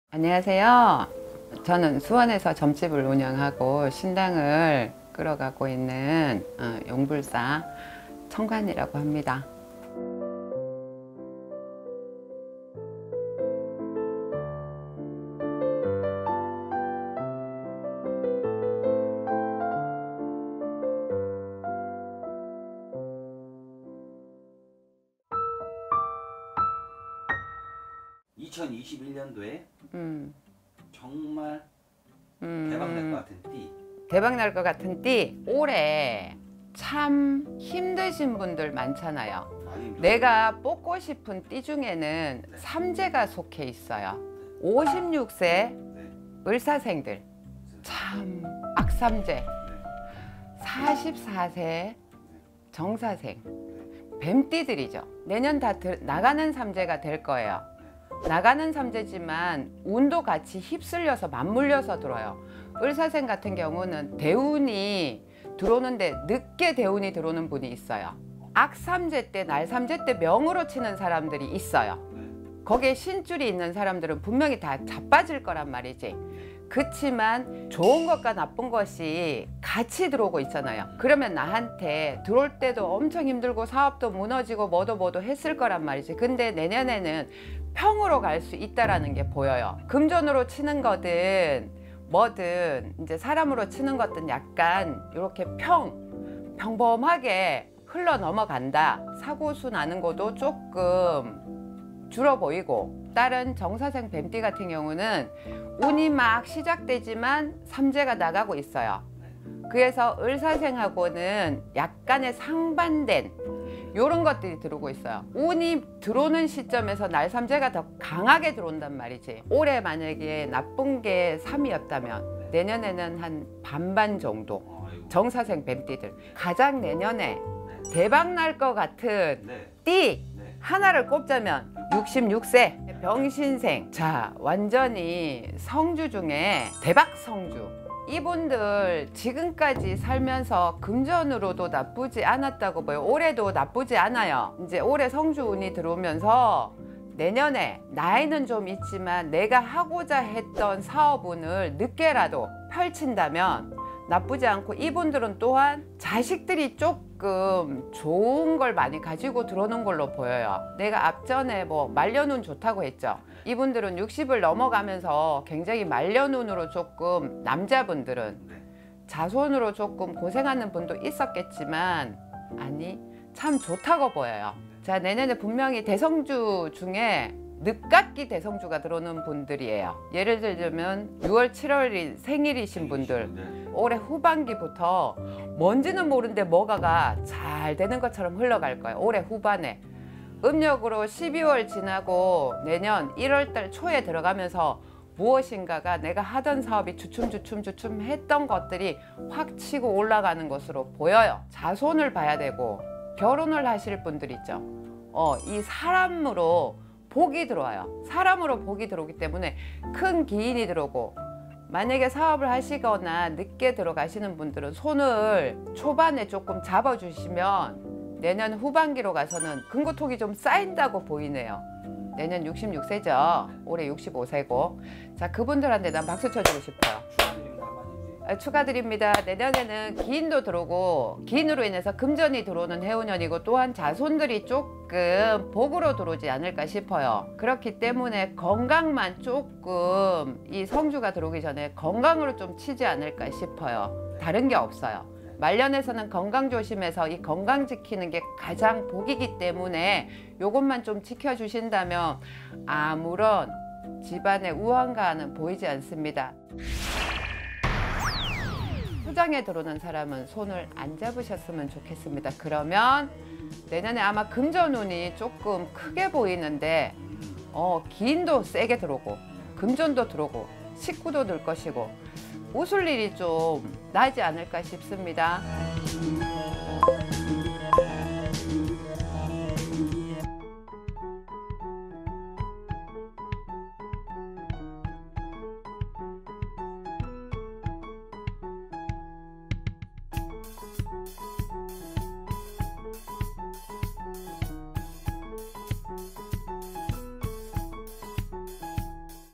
안녕하세요. 저는 수원에서 점집을 운영하고 신당을 끌어가고 있는 용불사 청관이라고 합니다. (2021년도에) 정말 대박 날 것 같은 띠. 대박 날 것 같은 띠. 올해 참 힘드신 분들 많잖아요. 내가 뽑고 싶은 띠 중에는 삼재가 속해 있어요. 56세 을사생들 참 악삼재, 44세 정사생 뱀띠들이죠. 내년 다 나가는 삼재가 될 거예요. 나가는 삼재지만 운도 같이 휩쓸려서 맞물려서 들어요. 을사생 같은 경우는 대운이 들어오는데 늦게 대운이 들어오는 분이 있어요. 악삼재 때, 날삼재 때 명으로 치는 사람들이 있어요. 거기에 신줄이 있는 사람들은 분명히 다 자빠질 거란 말이지. 그치만 좋은 것과 나쁜 것이 같이 들어오고 있잖아요. 그러면 나한테 들어올 때도 엄청 힘들고 사업도 무너지고 뭐도 했을 거란 말이지. 근데 내년에는 평으로 갈 수 있다라는 게 보여요. 금전으로 치는 거든 뭐든 이제 사람으로 치는 것든 약간 이렇게 평범하게 흘러 넘어간다. 사고수 나는 것도 조금 줄어 보이고, 다른 정사생 뱀띠 같은 경우는 운이 막 시작되지만 삼재가 나가고 있어요. 그래서 을사생하고는 약간의 상반된 이런 것들이 들어오고 있어요. 운이 들어오는 시점에서 날삼재가 더 강하게 들어온단 말이지. 올해 만약에 나쁜 게 3이었다면 내년에는 한 반반 정도. 정사생 뱀띠들 가장 내년에 대박 날 것 같은 띠 하나를 꼽자면 66세 병신생. 자, 완전히 성주 중에 대박 성주. 이분들 지금까지 살면서 금전으로도 나쁘지 않았다고 봐요. 올해도 나쁘지 않아요. 이제 올해 성주 운이 들어오면서 내년에 나이는 좀 있지만 내가 하고자 했던 사업운을 늦게라도 펼친다면 나쁘지 않고, 이분들은 또한 자식들이 조금 좋은 걸 많이 가지고 들어오는 걸로 보여요. 내가 앞전에 뭐 말년운 좋다고 했죠. 이분들은 60을 넘어가면서 굉장히 말년운으로 조금, 남자분들은 자손으로 조금 고생하는 분도 있었겠지만 아니 참 좋다고 보여요. 자, 내년에 분명히 대성주 중에 늦깎이 대성주가 들어오는 분들이에요. 예를 들자면 6월 7월이 생일이신 분들, 올해 후반기부터 뭔지는 모르는데 뭐가가 잘 되는 것처럼 흘러갈 거예요. 올해 후반에 음력으로 12월 지나고 내년 1월달 초에 들어가면서 무엇인가가 내가 하던 사업이 주춤 했던 것들이 확 치고 올라가는 것으로 보여요. 자손을 봐야 되고, 결혼을 하실 분들 있죠. 이 사람으로 복이 들어와요. 사람으로 복이 들어오기 때문에 큰 기인이 들어오고, 만약에 사업을 하시거나 늦게 들어가시는 분들은 손을 초반에 조금 잡아주시면 내년 후반기로 가서는 금고톡이 좀 쌓인다고 보이네요. 내년 66세죠. 올해 65세고. 자, 그분들한테 난 박수 쳐주고 싶어요. 축하드립니다. 내년에는 기인도 들어오고, 기인으로 인해서 금전이 들어오는 해운년이고, 또한 자손들이 조금 복으로 들어오지 않을까 싶어요. 그렇기 때문에 건강만 조금, 이 성주가 들어오기 전에 건강으로 좀 치지 않을까 싶어요. 다른 게 없어요. 말년에서는 건강 조심해서 이 건강 지키는 게 가장 복이기 때문에 요것만 좀 지켜주신다면 아무런 집안의 우환가는 보이지 않습니다. 수장에 들어오는 사람은 손을 안 잡으셨으면 좋겠습니다. 그러면 내년에 아마 금전운이 조금 크게 보이는데 기인도 세게 들어오고 금전도 들어오고 식구도 늘 것이고 웃을 일이 좀 나지 않을까 싶습니다.